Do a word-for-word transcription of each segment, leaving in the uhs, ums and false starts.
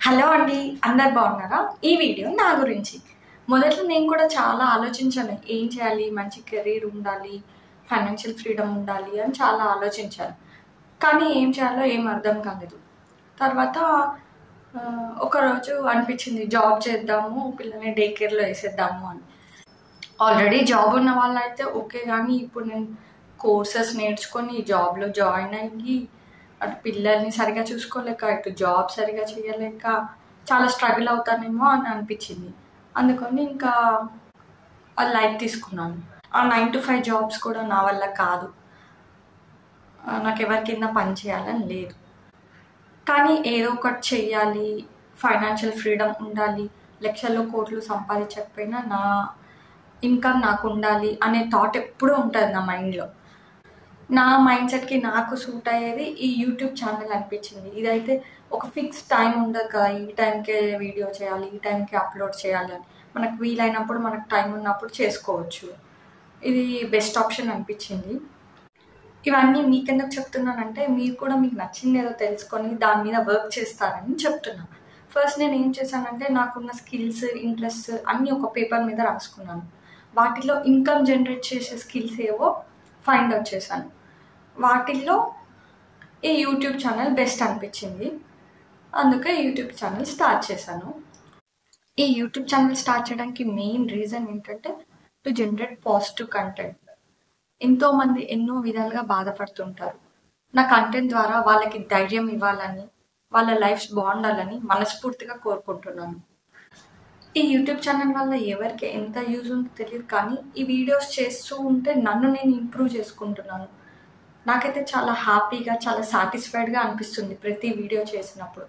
Hello అండి, అందరు బాగున్నారా? ఈ వీడియో నా గురించి. మొదట్లో నేను కూడా చాలా ఆలోచించాను, ఏం చేయాలి, మంచి కెరీర్ ఉండాలి, ఫైనాన్షియల్ ఫ్రీడమ్ ఉండాలి అని చాలా ఆలోచించాను. కానీ ఏం చేయాలో ఏం అర్థం కాలేదు. తర్వాత ఒకరోజు అనిపించింది జాబ్ చేద్దాము, పిల్లల్ని డే కేర్లో వేసేద్దాము అని. ఆల్రెడీ జాబ్ ఉన్న వాళ్ళు అయితే ఓకే, కానీ ఇప్పుడు నేను కోర్సెస్ నేర్చుకొని జాబ్లో జాయిన్ అయ్యి అటు పిల్లల్ని సరిగా చూసుకోలేక ఇటు జాబ్ సరిగా చేయలేక చాలా స్ట్రగుల్ అవుతానేమో అని అనిపించింది. అందుకని ఇంకా ఆ లైట్ తీసుకున్నాను. ఆ నైన్ టు ఫైవ్ జాబ్స్ కూడా నా వల్ల కాదు, నాకు ఎవరి కింద పని చేయాలని లేదు. కానీ ఏదో ఒకటి చెయ్యాలి, ఫైనాన్షియల్ ఫ్రీడమ్ ఉండాలి, లక్షల్లో కోట్లు సంపాదించకపోయినా నా ఇన్కమ్ నాకు ఉండాలి అనే థాట్ ఎప్పుడూ ఉంటుంది నా మైండ్లో. నా మైండ్ సెట్కి నాకు సూట్ అయ్యేది ఈ యూట్యూబ్ ఛానల్ అనిపించింది. ఇదైతే ఒక ఫిక్స్ టైం ఉండదు కదా, ఈ టైంకే వీడియో చేయాలి, ఈ టైంకే అప్లోడ్ చేయాలి అని. మనకు వీలైనప్పుడు, మనకు టైం ఉన్నప్పుడు చేసుకోవచ్చు. ఇది బెస్ట్ ఆప్షన్ అనిపించింది. ఇవన్నీ మీకెందుకు చెప్తున్నానంటే, మీరు కూడా మీకు నచ్చింది ఏదో తెలుసుకొని దాని మీద వర్క్ చేస్తారని చెప్తున్నాను. ఫస్ట్ నేను ఏం చేశానంటే, నాకున్న స్కిల్స్, ఇంట్రెస్ట్ అన్నీ ఒక పేపర్ మీద రాసుకున్నాను. వాటిలో ఇన్కమ్ జనరేట్ చేసే స్కిల్స్ ఏవో ఫైండ్ అవుట్ చేశాను. వాటిల్లో ఈ యూట్యూబ్ ఛానల్ బెస్ట్ అనిపించింది, అందుకే యూట్యూబ్ ఛానల్ స్టార్ట్ చేశాను. ఈ యూట్యూబ్ ఛానల్ స్టార్ట్ చేయడానికి మెయిన్ రీజన్ ఏంటంటే, టు జనరేట్ పాజిటివ్ కంటెంట్. ఎంతోమంది ఎన్నో విధాలుగా బాధపడుతుంటారు. నా కంటెంట్ ద్వారా వాళ్ళకి ధైర్యం ఇవ్వాలని, వాళ్ళ లైఫ్స్ బాగుండాలని మనస్ఫూర్తిగా కోరుకుంటున్నాను. ఈ యూట్యూబ్ ఛానల్ వల్ల ఎవరికి ఎంత యూజ్ ఉందో తెలియదు, కానీ ఈ వీడియోస్ చేస్తూ ఉంటే నన్ను నేను ఇంప్రూవ్ చేసుకుంటున్నాను. నాకైతే చాలా హ్యాపీగా, చాలా సాటిస్ఫైడ్గా అనిపిస్తుంది ప్రతి వీడియో చేసినప్పుడు.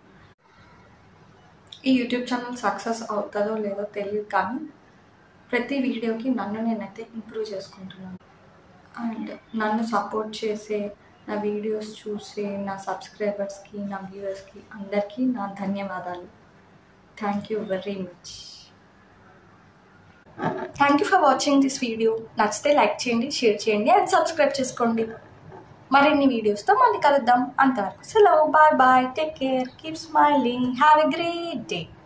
ఈ యూట్యూబ్ ఛానల్ సక్సెస్ అవుతుందో లేదో తెలియదు, కానీ ప్రతి వీడియోకి నన్ను నేనైతే ఇంప్రూవ్ చేసుకుంటున్నాను. అండ్ నన్ను సపోర్ట్ చేసే, నా వీడియోస్ చూసే నా సబ్స్క్రైబర్స్కి, నా వ్యూవర్స్కి అందరికీ నా ధన్యవాదాలు. Thank you very much. Thank you for watching this video. నచ్చితే లైక్ చేయండి, షేర్ చేయండి అండ్ సబ్స్క్రైబ్ చేసుకోండి. మరిన్ని వీడియోస్తో మళ్ళీ కలుద్దాం. అంతవరకు సెలవు. Bye bye, take care, keep smiling, have a great day.